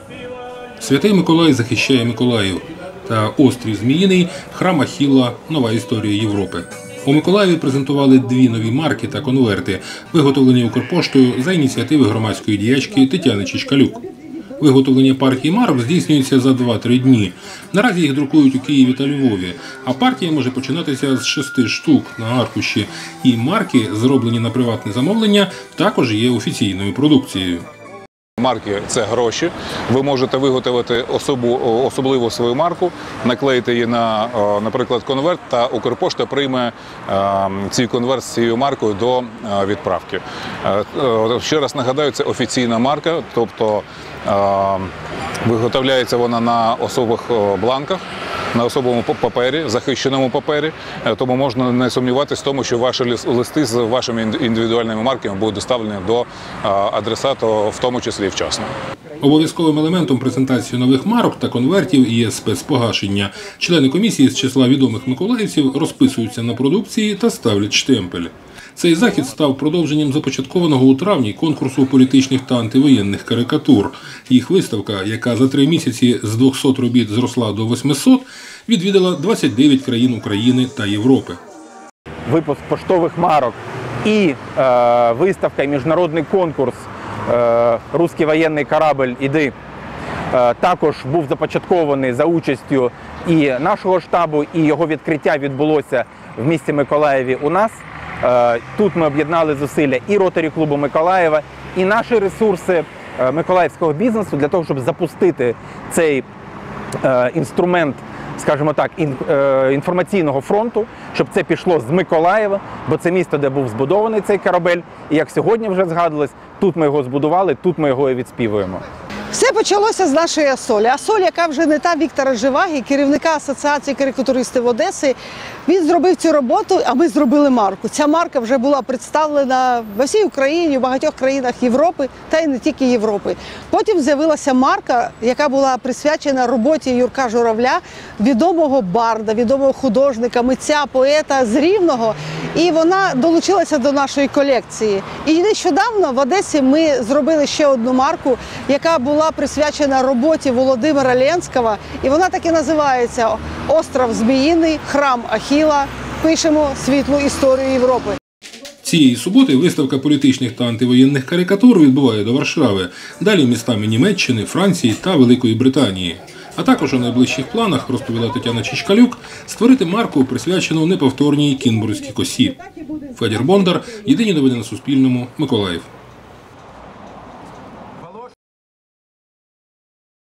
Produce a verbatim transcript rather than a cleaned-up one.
Святий Миколай захищає Миколаїв та острів Зміїний, храм Ахілла – нова історія Європи. У Миколаєві презентували дві нові марки та конверти, виготовлені Укрпоштою за ініціативи громадської діячки Тетяни Чичкалюк. Виготовлення партії марок здійснюється за два-три дні. Наразі їх друкують у Києві та Львові, а партія може починатися з шести штук на аркуші. І марки, зроблені на приватне замовлення, також є офіційною продукцією. Марки – це гроші. Ви можете виготовити особу, особливу свою марку, наклеїти її на, наприклад, конверт, та Укрпошта прийме цей конверт з цією маркою до відправки. Ще раз нагадаю, це офіційна марка, тобто виготовляється вона на особих бланках, на особовому папері, захищеному папері, тому можна не сумніватися в тому, що ваші листи з вашими індивідуальними марками будуть доставлені до адресату, в тому числі вчасно. Обов'язковим елементом презентації нових марок та конвертів є спецпогашення. Члени комісії з числа відомих миколаївців розписуються на продукції та ставлять штемпель. Цей захід став продовженням започаткованого у травні конкурсу політичних та антивоєнних карикатур. Їх виставка, яка за три місяці з двохсот робіт зросла до восьмисот, відвідала двадцять дев'ять країн України та Європи. Випуск поштових марок і е, виставка, і міжнародний конкурс е, «Руський воєнний корабль, іди» е, також був започаткований за участю і нашого штабу, і його відкриття відбулося в місті Миколаєві у нас. Тут ми об'єднали зусилля і Ротарі клубу Миколаєва, і наші ресурси миколаївського бізнесу для того, щоб запустити цей інструмент, скажімо так, інформаційного фронту, щоб це пішло з Миколаєва, бо це місто, де був збудований цей корабель. І як сьогодні вже згадувалось, тут ми його збудували, тут ми його і відспівуємо. Все почалося з нашої Асолі. Асоль, яка вже не та Віктора Живаги, керівника Асоціації карикатуристів Одеси, він зробив цю роботу, а ми зробили марку. Ця марка вже була представлена в всій Україні, в багатьох країнах Європи, та й не тільки Європи. Потім з'явилася марка, яка була присвячена роботі Юрка Журавля, відомого барда, відомого художника, митця, поета з Рівного. І вона долучилася до нашої колекції. І нещодавно в Одесі ми зробили ще одну марку, яка була присвячена роботі Володимира Ленського. І вона так і називається «Острів Зміїний, храм Ахілла. Пишемо світлу історію Європи». Цієї суботи виставка політичних та антивоєнних карикатур відбуває до Варшави, далі містами Німеччини, Франції та Великої Британії. А також у найближчих планах, розповіла Тетяна Чичкалюк, створити марку, присвячену неповторній Кінбурзькій косі. Федір Бондар, єдині новини на Суспільному, Миколаїв.